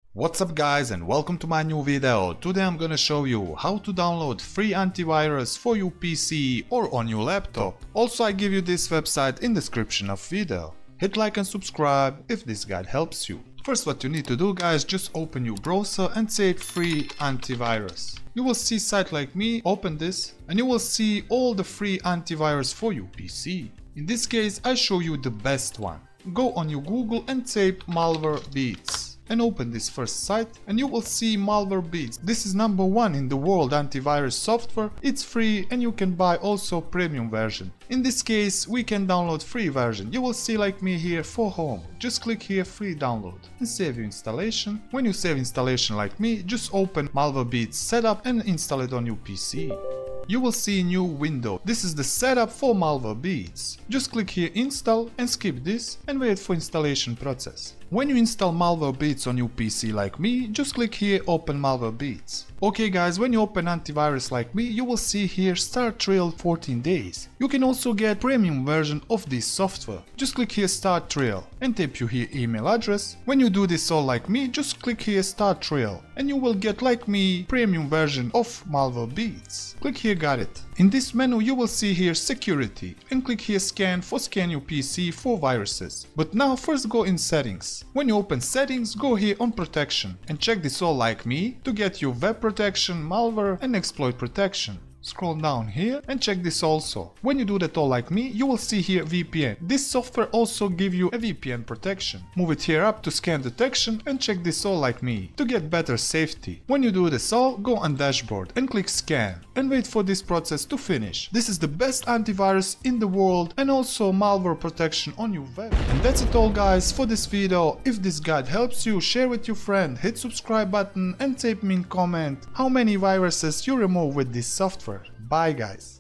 What's up guys and welcome to my new video. Today I'm gonna show you how to download free antivirus for your PC or on your laptop. Also I give you this website in description of video. Hit like and subscribe if this guide helps you. First what you need to do guys, just open your browser and say free antivirus. You will see site like me, open this and you will see all the free antivirus for your PC. In this case I show you the best one. Go on your Google and type Malwarebytes. And open this first site and you will see Malwarebytes. This is #1 in the world antivirus software. It's free and you can buy also premium version. In this case we can download free version. You will see like me here for home. Just click here free download and save your installation. When you save installation like me, just open Malwarebytes setup and install it on your PC. You will see a new window. This is the setup for Malwarebytes. Just click here install and skip this and wait for installation process. When you install Malwarebytes on your PC like me, just click here open Malwarebytes. Okay guys, when you open antivirus like me, you will see here start trial 14 days. You can also get premium version of this software. Just click here start trial and type you here email address. When you do this all like me, just click here start trial and you will get like me premium version of Malwarebytes. Click here got it. In this menu you will see here security and click here scan your PC for viruses. But now first go in settings. When you open settings, go here on protection and check this all like me to get your web protection, malware and exploit protection. Scroll down here and check this also. When you do that all like me, you will see here VPN. This software also give you a VPN protection. Move it here up to scan detection and check this all like me to get better safety. When you do this all, go on dashboard and click scan and wait for this process to finish. This is the best antivirus in the world and also malware protection on your web. And that's it all guys for this video. If this guide helps you, share with your friend, hit subscribe button and type me in comment how many viruses you remove with this software. Bye guys.